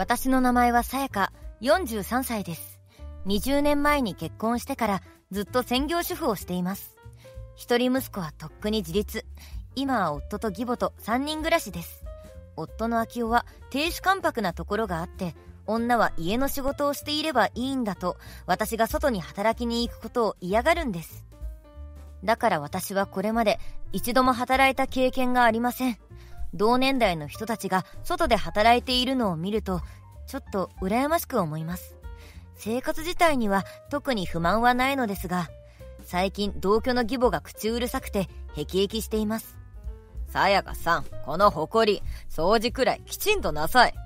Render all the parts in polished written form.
私の名前はさやか、43歳です。20年前に結婚してからずっと専業主婦をしています。一人息子はとっくに自立。今は夫と義母と3人暮らしです。夫の昭夫は亭主関白なところがあって、女は家の仕事をしていればいいんだと、私が外に働きに行くことを嫌がるんです。だから私はこれまで一度も働いた経験がありません。同年代の人たちが外で働いているのを見ると、ちょっと羨ましく思います。生活自体には特に不満はないのですが、最近同居の義母が口うるさくて辟易しています。 さやかさん、このほこり、掃除くらいきちんとなさい。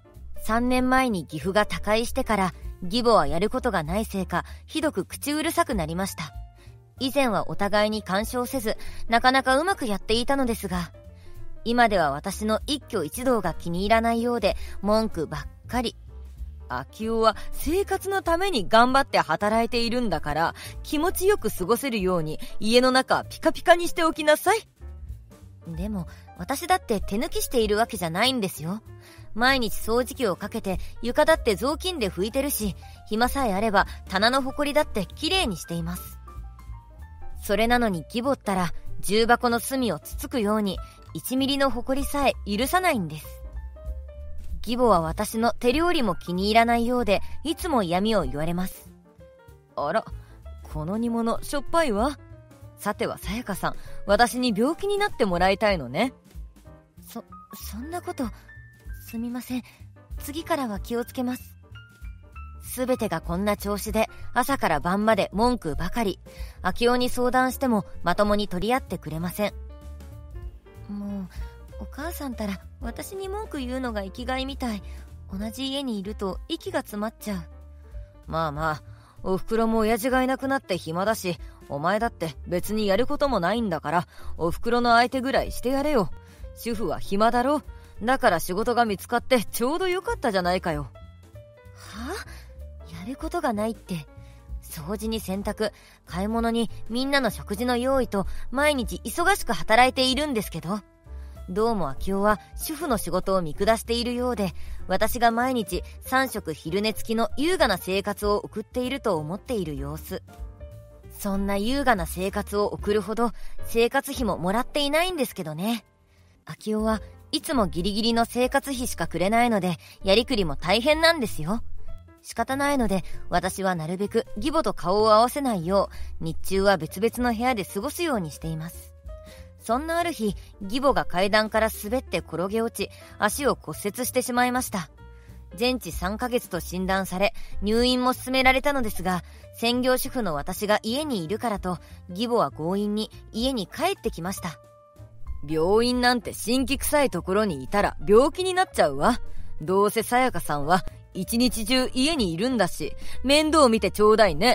3年前に義父が他界してから、義母はやることがないせいか、ひどく口うるさくなりました。以前はお互いに干渉せず、なかなかうまくやっていたのですが、今では私の一挙一動が気に入らないようで、文句ばっかり。 昭夫は生活のために頑張って働いているんだから、気持ちよく過ごせるように家の中ピカピカにしておきなさい。 でも私だって手抜きしているわけじゃないんですよ。毎日掃除機をかけて、床だって雑巾で拭いてるし、暇さえあれば棚のほこりだってきれいにしています。それなのに義母ったら、重箱の隅をつつくように1ミリのほこりさえ許さないんです。義母は私の手料理も気に入らないようで、いつも嫌味を言われます。 あら、この煮物しょっぱいわ。さてはさやかさん、私に病気になってもらいたいのね。 そんなこと、すみません。次からは気をつけます。すべてがこんな調子で、朝から晩まで文句ばかり。昭夫に相談してもまともに取り合ってくれません。もうお母さんたら私に文句言うのが生きがいみたい。同じ家にいると息が詰まっちゃう。 まあまあ、お袋も親父がいなくなって暇だし、お前だって別にやることもないんだから、お袋の相手ぐらいしてやれよ。主婦は暇だろ。だから仕事が見つかってちょうどよかったじゃないかよ。 はあ？やることがないって。掃除に洗濯、買い物にみんなの食事の用意と毎日忙しく働いているんですけど、どうも昭夫は主婦の仕事を見下しているようで、私が毎日3食昼寝付きの優雅な生活を送っていると思っている様子。そんな優雅な生活を送るほど生活費ももらっていないんですけどね。昭夫はいつもギリギリの生活費しかくれないので、やりくりも大変なんですよ。仕方ないので、私はなるべく義母と顔を合わせないよう、日中は別々の部屋で過ごすようにしています。そんなある日、義母が階段から滑って転げ落ち、足を骨折してしまいました。全治3ヶ月と診断され、入院も勧められたのですが、専業主婦の私が家にいるからと、義母は強引に家に帰ってきました。 病院なんて辛気臭いところにいたら病気になっちゃうわ。どうせさやかさんは一日中家にいるんだし、面倒見てちょうだいね。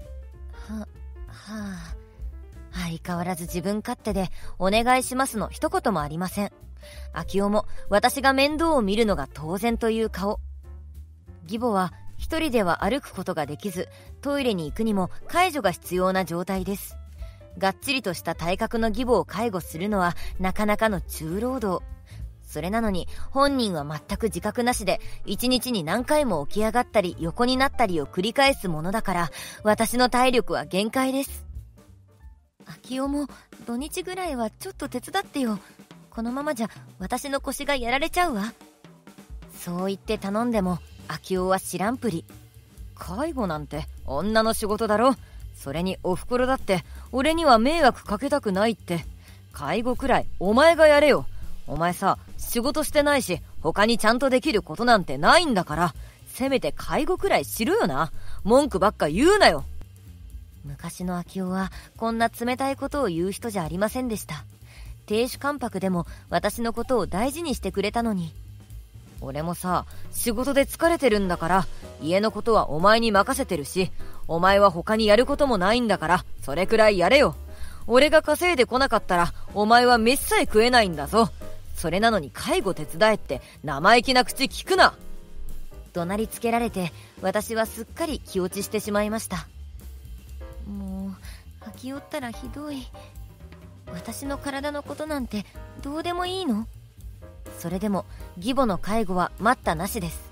相変わらず自分勝手で、お願いしますの一言もありません。昭夫も私が面倒を見るのが当然という顔。義母は一人では歩くことができず、トイレに行くにも介助が必要な状態です。がっちりとした体格の義母を介護するのはなかなかの重労働。それなのに本人は全く自覚なしで、一日に何回も起き上がったり横になったりを繰り返すものだから、私の体力は限界です。昭夫も土日ぐらいはちょっと手伝ってよ。このままじゃ私の腰がやられちゃうわ。そう言って頼んでも昭夫は知らんぷり。 介護なんて女の仕事だろ。それにお袋だって俺には迷惑かけたくないって。介護くらいお前がやれよ。お前さ、仕事してないし他にちゃんとできることなんてないんだから、せめて介護くらいしろよな。文句ばっか言うなよ。 昔の昭夫はこんな冷たいことを言う人じゃありませんでした。亭主関白でも私のことを大事にしてくれたのに。 俺もさ、仕事で疲れてるんだから、家のことはお前に任せてるし、お前は他にやることもないんだから、それくらいやれよ。俺が稼いでこなかったらお前は飯さえ食えないんだぞ。それなのに介護手伝えって生意気な口聞くな。 怒鳴りつけられて、私はすっかり気落ちしてしまいました。もう昭夫ったらひどい。私の体のことなんてどうでもいいの？それでも義母の介護は待ったなしです。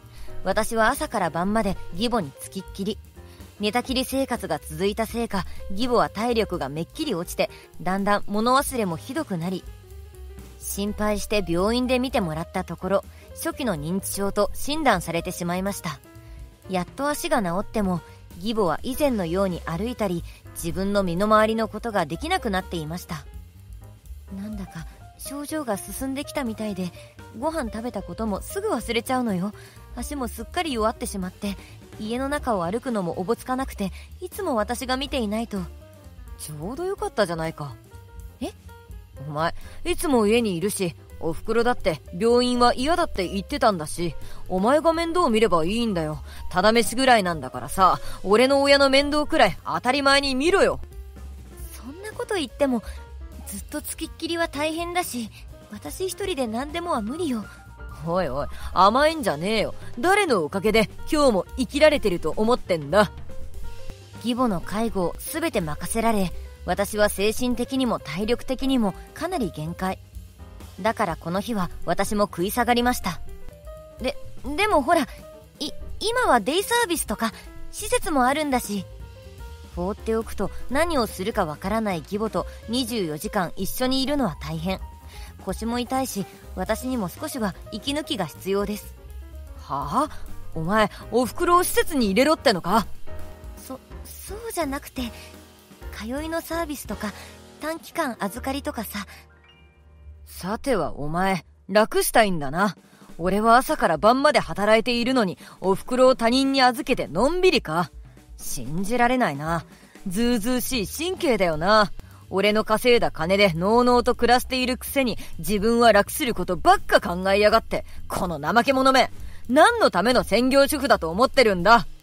私は朝から晩まで義母につきっきり。寝たきり生活が続いたせいか、義母は体力がめっきり落ちて、だんだん物忘れもひどくなり、心配して病院で見てもらったところ、初期の認知症と診断されてしまいました。やっと足が治っても、義母は以前のように歩いたり、自分の身の回りのことができなくなっていました。なんだか症状が進んできたみたいで、ご飯食べたこともすぐ忘れちゃうのよ。足もすっかり弱ってしまって、家の中を歩くのもおぼつかなくて、いつも私が見ていないと。 ちょうどよかったじゃないか。お前いつも家にいるし、おふくろだって病院は嫌だって言ってたんだし、お前が面倒見ればいいんだよ。ただ飯ぐらいなんだからさ、俺の親の面倒くらい当たり前に見ろよ。 そんなこと言っても、ずっとつきっきりは大変だし、私一人で何でもは無理よ。 おいおい、甘えんじゃねえよ。誰のおかげで今日も生きられてると思ってんだ。 義母の介護を全て任せられ、私は精神的にも体力的にもかなり限界。だからこの日は私も食い下がりました。でもほら、今はデイサービスとか施設もあるんだし。放っておくと何をするかわからない義母と24時間一緒にいるのは大変。腰も痛いし、私にも少しは息抜きが必要です。 はあ？お前おふくろを施設に入れろってのか？ そうじゃなくて、通いのサービスとか短期間預かりとかさ。 さてはお前楽したいんだな。俺は朝から晩まで働いているのに、おふくろを他人に預けてのんびりか？信じられないな。ずうずうしい神経だよな。俺の稼いだ金でのうのうと暮らしているくせに、自分は楽することばっか考えやがって。この怠け者め、何のための専業主婦だと思ってるんだ。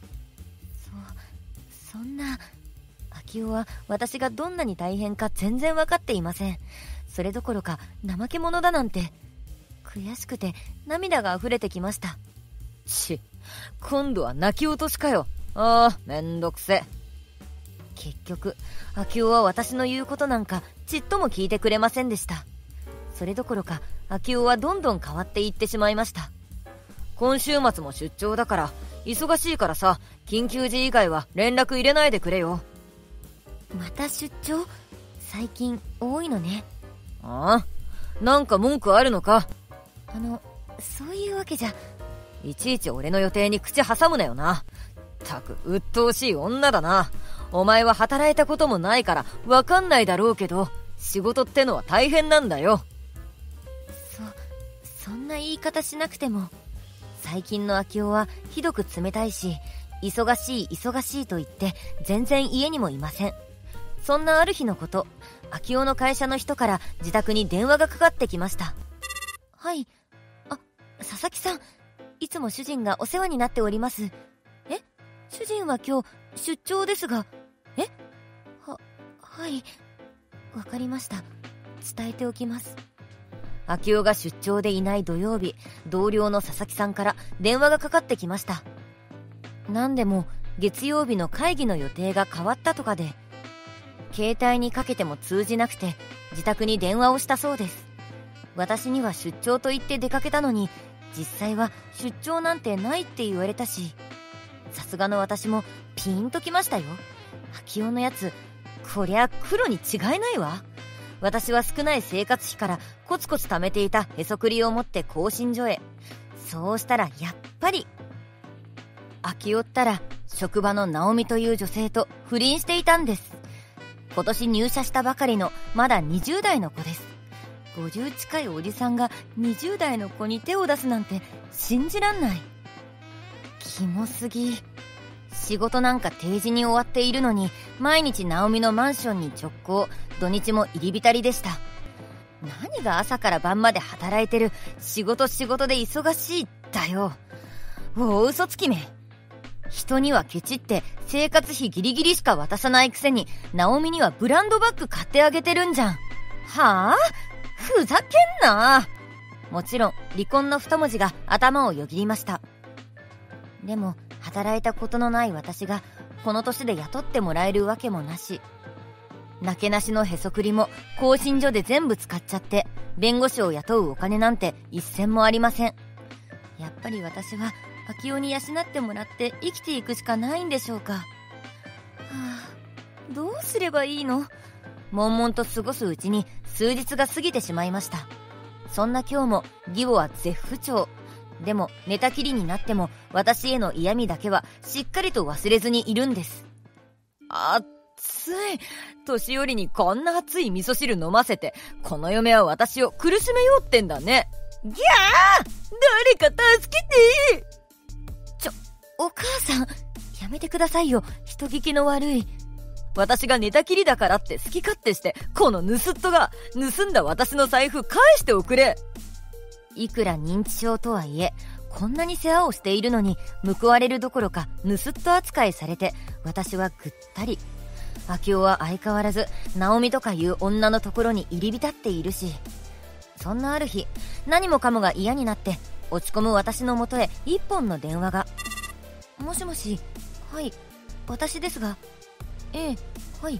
そんな。明夫は私がどんなに大変か全然分かっていません。それどころか怠け者だなんて。悔しくて涙が溢れてきました。 今度は泣き落としかよ。めんどくせ。 結局明夫は私の言うことなんかちっとも聞いてくれませんでした。それどころか明夫はどんどん変わっていってしまいました。 今週末も出張だから忙しいからさ、緊急時以外は連絡入れないでくれよ。 また出張？最近多いのね。 なんか文句あるのか？ そういうわけじゃ。 いちいち俺の予定に口挟むなよな。ったく鬱陶しい女だな。お前は働いたこともないからわかんないだろうけど、仕事ってのは大変なんだよ。 そんな言い方しなくても。最近の明夫はひどく冷たいし、忙しいと言って全然家にもいません。そんなある日のこと、明夫の会社の人から自宅に電話がかかってきました。はい。佐々木さん、いつも主人がお世話になっております。主人は今日出張ですが。はい。わかりました。伝えておきます。明夫が出張でいない土曜日、同僚の佐々木さんから電話がかかってきました。なんでも月曜日の会議の予定が変わったとかで、携帯にかけても通じなくて自宅に電話をしたそうです。私には出張と言って出かけたのに、実際は出張なんてないって言われたし、さすがの私もピンときましたよ。明夫のやつ、こりゃ黒に違いないわ。私は少ない生活費からコツコツ貯めていたへそくりを持って更新所へ。そうしたらやっぱり明夫ったら職場の直美という女性と不倫していたんです。今年入社したばかりのまだ20代の子です。50近いおじさんが20代の子に手を出すなんて信じらんない。キモすぎ。仕事なんか定時に終わっているのに、毎日直美のマンションに直行、土日も入り浸りでした。何が朝から晩まで働いてる、仕事で忙しいだよ。お嘘つきめ。人にはケチって生活費ギリギリしか渡さないくせに、直美にはブランドバッグ買ってあげてるんじゃん。はぁ？ふざけんな。もちろん離婚の二文字が頭をよぎりました。でも働いたことのない私がこの年で雇ってもらえるわけもなし、なけなしのへそくりも更新所で全部使っちゃって、弁護士を雇うお金なんて一銭もありません。やっぱり私は秋代に養ってもらって生きていくしかないんでしょうか。どうすればいいの？悶々と過ごすうちに数日が過ぎてしまいました。そんな今日も義母は絶不調。でも寝たきりになっても私への嫌味だけはしっかりと忘れずにいるんです。 熱い。年寄りにこんな熱い味噌汁飲ませて、この嫁は私を苦しめようってんだね。ギャー！誰か助けて！ お母さん、やめてくださいよ。人聞きの悪い。 私が寝たきりだからって好き勝手して、この盗っ人が盗んだ私の財布返しておくれ。 いくら認知症とはいえ、こんなに世話をしているのに報われるどころか盗っ人扱いされて、私はぐったり。秋代は相変わらず直美とかいう女のところに入り浸っているし、そんなある日、何もかもが嫌になって落ち込む私のもとへ一本の電話が。もしもし、はい、私ですが。はい。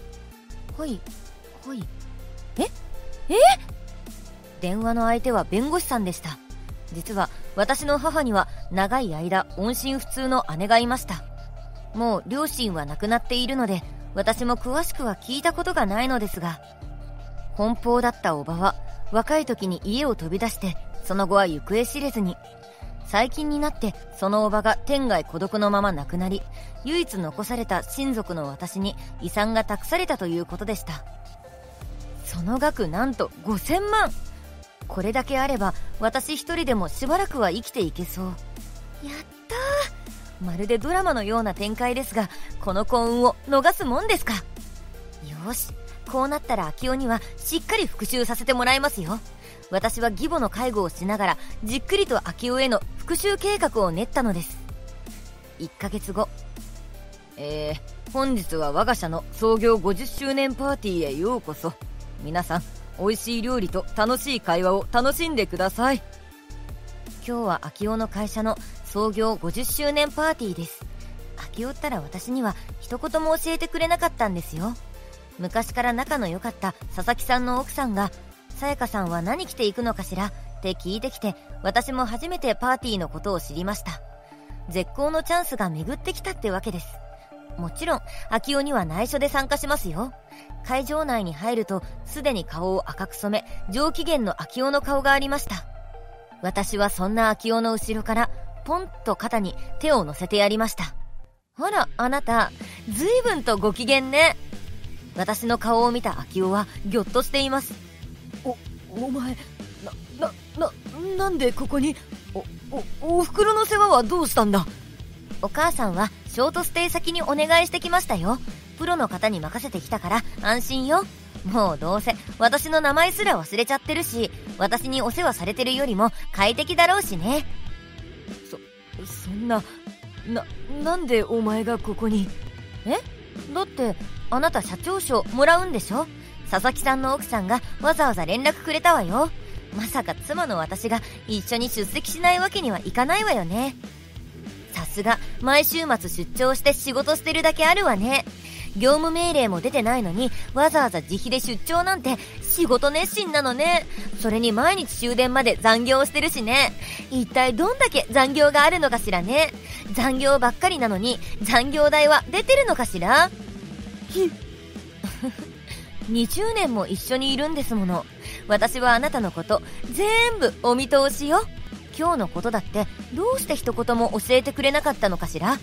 電話の相手は弁護士さんでした。実は私の母には長い間音信不通の姉がいました。もう両親は亡くなっているので、私も詳しくは聞いたことがないのですが、奔放だったおばは若い時に家を飛び出して、その後は行方知れずに。最近になってそのおばが天涯孤独のまま亡くなり、唯一残された親族の私に遺産が託されたということでした。その額なんと5000万。これだけあれば私一人でもしばらくは生きていけそう。やったー。まるでドラマのような展開ですが、この幸運を逃すもんですか。よし、こうなったら秋代にはしっかり復讐させてもらいますよ。私は義母の介護をしながらじっくりと秋代への復讐計画を練ったのです。1ヶ月後。 本日は我が社の創業50周年パーティーへようこそ。皆さん、美味しい料理と楽しい会話を楽しんでください。 今日は秋代の会社の創業50周年パーティーです。秋代ったら私には一言も教えてくれなかったんですよ。昔から仲の良かった佐々木さんの奥さんが、さやかさんは何着ていくのかしらって聞いてきて、私も初めてパーティーのことを知りました。絶好のチャンスが巡ってきたってわけです。もちろん秋代には内緒で参加しますよ。会場内に入るとすでに顔を赤く染め、上機嫌の秋代の顔がありました。私はそんな秋代の後ろからポンと肩に手を乗せてやりました。ほらあなた、ずいぶんとご機嫌ね。私の顔を見た秋代はぎょっとしています。 お前、なんでここに？お袋の世話はどうしたんだ？ お母さんはショートステイ先にお願いしてきましたよ。プロの方に任せてきたから安心よ。もうどうせ私の名前すら忘れちゃってるし、私にお世話されてるよりも快適だろうしね。 そんな、なんでお前がここに？ だってあなた社長賞もらうんでしょ。佐々木さんの奥さんがわざわざ連絡くれたわよ。まさか妻の私が一緒に出席しないわけにはいかないわよね。さすが毎週末出張して仕事してるだけあるわね。業務命令も出てないのにわざわざ自費で出張なんて仕事熱心なのね。それに毎日終電まで残業してるしね。一体どんだけ残業があるのかしらね。残業ばっかりなのに残業代は出てるのかしら。20年も一緒にいるんですもの。私はあなたのこと全部お見通しよ。今日のことだってどうして一言も教えてくれなかったのかしら。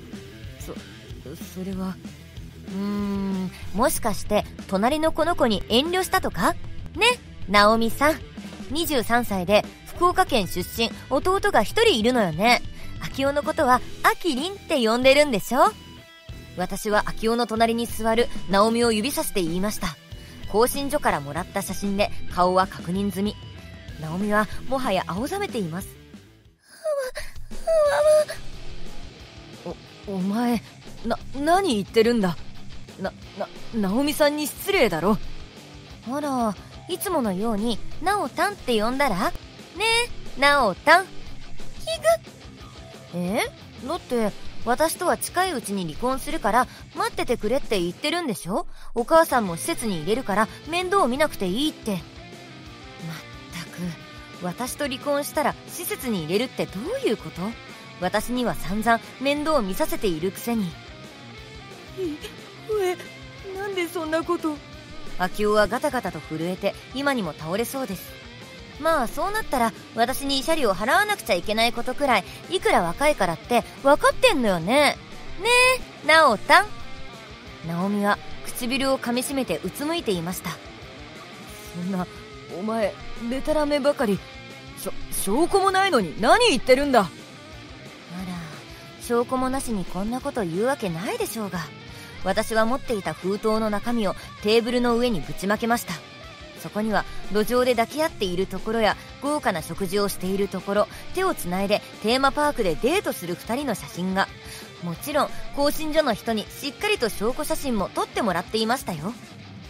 それはもしかして隣のこの子に遠慮したとかね。直美さん23歳で福岡県出身、弟が一人いるのよね。秋代のことはあきりんって呼んでるんでしょ。私は秋代の隣に座る直美を指さして言いました。更新所からもらった写真で顔は確認済み。直美はもはや青ざめています。 お前何言ってるんだ。直美さんに失礼だろ。 あら、いつものようになおたんって呼んだらねえ、なおたん。だって私とは近いうちに離婚するから待っててくれって言ってるんでしょ。お母さんも施設に入れるから面倒を見なくていいって。まったく、私と離婚したら施設に入れるってどういうこと？ 私には散々面倒を見させているくせに。 なんでそんなこと。 秋夫はガタガタと震えて今にも倒れそうです。まあそうなったら私に慰謝料を払わなくちゃいけないことくらいいくら若いからって分かってんのよね。ねえ、なおたん。直美は唇を噛みしめてうつむいていました。 そんな、お前デタラメばかり。証拠もないのに何言ってるんだ。 あら、証拠もなしにこんなこと言うわけないでしょうが。私は持っていた封筒の中身をテーブルの上にぶちまけました。そこには路上で抱き合っているところや豪華な食事をしているところ、手をつないでテーマパークでデートする2人の写真が。もちろん更新所の人にしっかりと証拠写真も撮ってもらっていましたよ。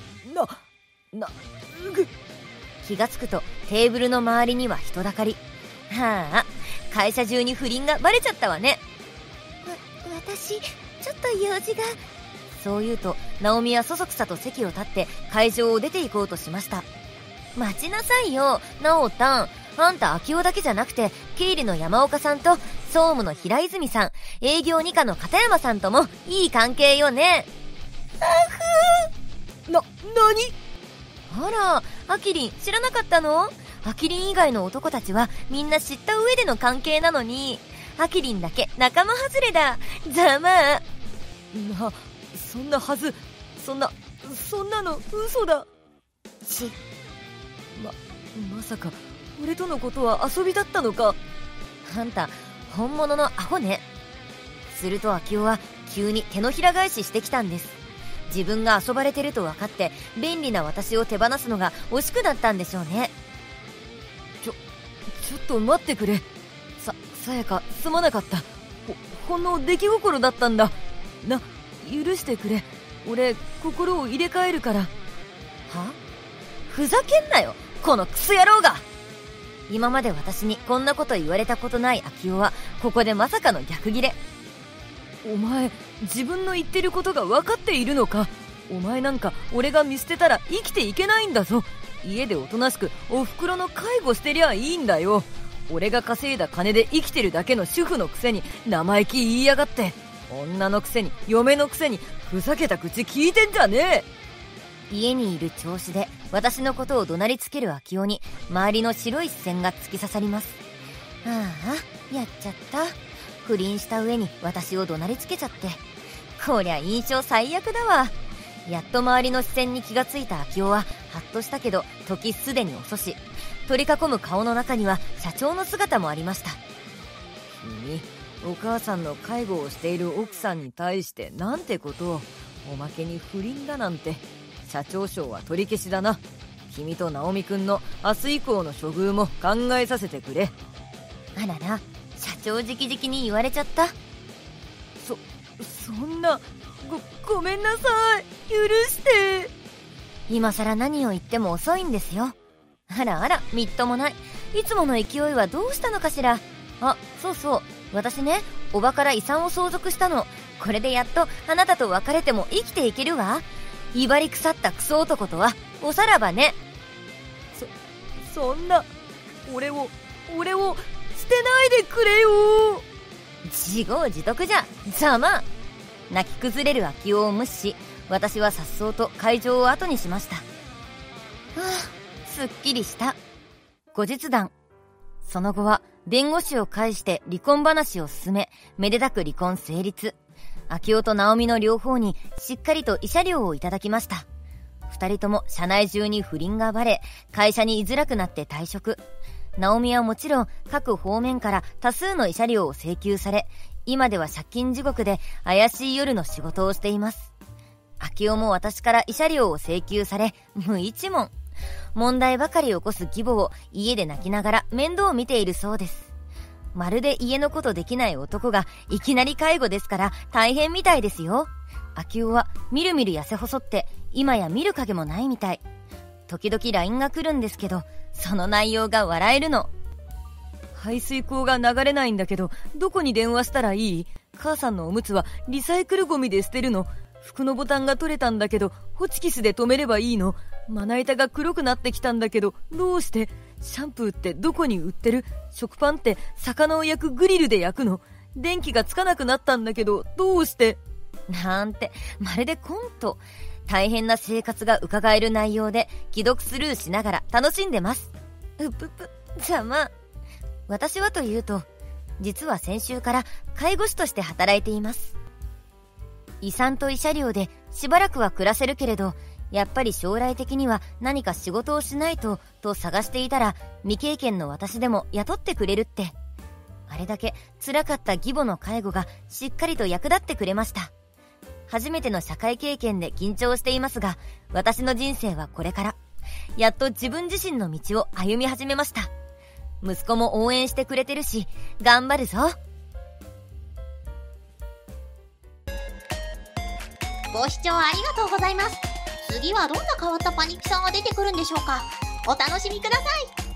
気がつくとテーブルの周りには人だかり。はあ、会社中に不倫がバレちゃったわね。私ちょっと用事が。そう言うと直美はそそくさと席を立って会場を出て行こうとしました。待ちなさいよ、直たん。あんた秋夫だけじゃなくて経理の山岡さんと総務の平泉さん、営業2課の片山さんともいい関係よね。 何？ あら、あきりん知らなかったの？あきりん以外の男たちはみんな知った上での関係なのに、あきりんだけ仲間外れだ。ざまあ。 そんなはず。そんなの嘘だ。まさか俺とのことは遊びだったのか。 あんた本物のアホね。すると秋夫は急に手のひら返ししてきたんです。自分が遊ばれてると分かって便利な私を手放すのが惜しくなったんでしょうね。 ちょっと待ってくれ。さやか、すまなかった。ほんの出来心だったんだ。許してくれ。俺心を入れ替えるから。は？ ふざけんなよ、このクソ野郎が。今まで私にこんなこと言われたことない秋夫はここでまさかの逆ギレ。 お前自分の言ってることが分かっているのか。お前なんか俺が見捨てたら生きていけないんだぞ。家でおとなしくお袋の介護してりゃいいんだよ。俺が稼いだ金で生きてるだけの主婦のくせに生意気言いやがって。女のくせに嫁のくせにふざけた口聞いてんじゃねえ。家にいる調子で私のことを怒鳴りつける秋夫に周りの白い視線が突き刺さります。ああ、やっちゃった。不倫した上に私を怒鳴りつけちゃって、こりゃ印象最悪だわ。やっと周りの視線に気がついた秋夫はハッとしたけど時すでに遅し、取り囲む顔の中には社長の姿もありました。 君、お母さんの介護をしている奥さんに対してなんてことを。おまけに不倫だなんて。社長賞は取り消しだな。君と直美くんの明日以降の処遇も考えさせてくれ。 あらら、社長直々に言われちゃった。 そんな。ごめんなさい。許して。 今さら何を言っても遅いんですよ。あらあら、みっともない。いつもの勢いはどうしたのかしら。あ、そうそう、私ね、おばから遺産を相続したの。これでやっとあなたと別れても生きていけるわ。威張り腐ったクソ男とはおさらばね。 そんな。俺を捨てないでくれよ。 自業自得じゃ、ざま。泣き崩れる秋夫を無視し、私は颯爽と会場を後にしました。すっきりした。後日談。その後は弁護士を介して離婚話を進め、めでたく離婚成立。秋夫と直美の両方にしっかりと慰謝料をいただきました。二人とも社内中に不倫がバレ、会社に居づらくなって退職。直美はもちろん各方面から多数の慰謝料を請求され、今では借金地獄で怪しい夜の仕事をしています。秋夫も私から慰謝料を請求され、無一文。問題ばかり起こす義母を家で泣きながら面倒を見ているそうです。まるで家のことできない男がいきなり介護ですから大変みたいですよ。秋夫はみるみる痩せ細って今や見る影もないみたい。時々 LINE が来るんですけど、その内容が笑えるの。 排水口が流れないんだけど、どこに電話したらいい？母さんのおむつはリサイクルゴミで捨てるの。服のボタンが取れたんだけど、ホチキスで留めればいいの。まな板が黒くなってきたんだけど、どうして？シャンプーってどこに売ってる？食パンって魚を焼くグリルで焼くの？ 電気がつかなくなったんだけど、どうして？ なんて、まるでコント。大変な生活が伺える内容で、既読スルーしながら楽しんでます。うぷぷ、ざま。私はというと、実は先週から介護士として働いています。遺産と慰謝料でしばらくは暮らせるけれど、やっぱり将来的には何か仕事をしないと探していたら、未経験の私でも雇ってくれるって。あれだけ辛かった義母の介護がしっかりと役立ってくれました。初めての社会経験で緊張していますが、私の人生はこれから、やっと自分自身の道を歩み始めました。息子も応援してくれてるし、頑張るぞ。 ご視聴ありがとうございます。次はどんな変わったパニキさんが出てくるんでしょうか。お楽しみください。